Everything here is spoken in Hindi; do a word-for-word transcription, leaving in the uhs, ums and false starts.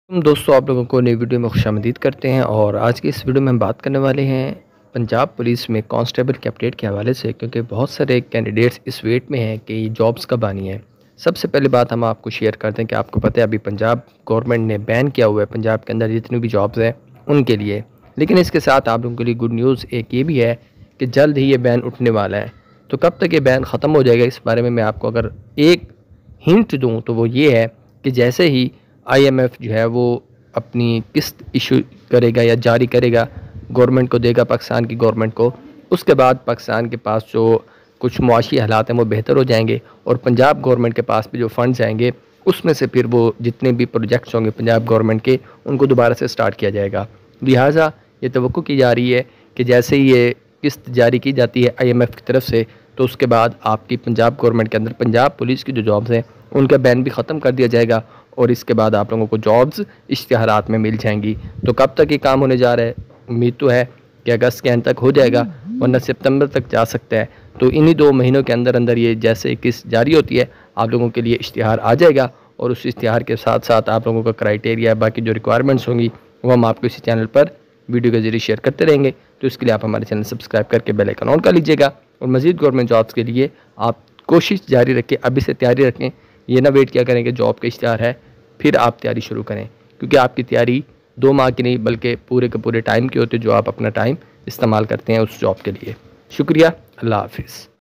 हम दोस्तों आप लोगों को नई वीडियो में खुशामदीद करते हैं। और आज की इस वीडियो में हम बात करने वाले हैं पंजाब पुलिस में कांस्टेबल के अपडेट के हवाले से, क्योंकि बहुत सारे कैंडिडेट्स इस वेट में हैं कि जॉब्स कब आनी है। सबसे पहले बात हम आपको शेयर करते हैं कि आपको पता है अभी पंजाब गवर्नमेंट ने बैन किया हुआ है पंजाब के अंदर जितनी भी जॉब्स हैं उनके लिए। लेकिन इसके साथ आप लोगों के लिए गुड न्यूज़ एक ये भी है कि जल्द ही ये बैन उठने वाला है। तो कब तक ये बैन ख़त्म हो जाएगा, इस बारे में मैं आपको अगर एक हिंट दूँ तो वो ये है कि जैसे ही आईएमएफ जो है वो अपनी किस्त इशू करेगा या जारी करेगा, गवर्नमेंट को देगा, पाकिस्तान की गवर्नमेंट को, उसके बाद पाकिस्तान के पास जो कुछ मुआशी हालात हैं वो बेहतर हो जाएंगे और पंजाब गवर्नमेंट के पास भी जो फंड्स आएंगे उसमें से फिर वो जितने भी प्रोजेक्ट्स होंगे पंजाब गवर्नमेंट के उनको दोबारा से स्टार्ट किया जाएगा। लिहाजा ये तवक्को की जा रही है कि जैसे ही ये किस्त जारी की जाती है आईएमएफ की तरफ से तो उसके बाद आपकी पंजाब गवर्नमेंट के अंदर पंजाब पुलिस की जो जॉब्स हैं उनका बैन भी ख़त्म कर दिया जाएगा और इसके बाद आप लोगों को जॉब्स इश्तिहारात में मिल जाएंगी। तो कब तक ये काम होने जा रहा है, उम्मीद तो है कि अगस्त के अंत तक हो जाएगा वरना सितंबर तक जा सकता है। तो इन्हीं दो महीनों के अंदर अंदर ये जैसे किस्त जारी होती है आप लोगों के लिए इश्तिहार आ जाएगा और उस इश्तिहार के साथ साथ आप लोगों का क्राइटेरिया बाकी जो रिक्वायरमेंट्स होंगी वो हम आपको इसी चैनल पर वीडियो के जरिए शेयर करते रहेंगे। तो इसके लिए आप हमारे चैनल सब्सक्राइब करके बेल आइकन ऑन कर लीजिएगा और मज़ीद गवर्नमेंट जॉब्स के लिए आप कोशिश जारी रखें, अभी से तैयारी रखें। ये ना वेट क्या करें कि जॉब का इश्तिहार है फिर आप तैयारी शुरू करें, क्योंकि आपकी तैयारी दो माह की नहीं बल्कि पूरे के पूरे टाइम की होती है जो आप अपना टाइम इस्तेमाल करते हैं उस जॉब के लिए। शुक्रिया, अल्लाह हाफिज़।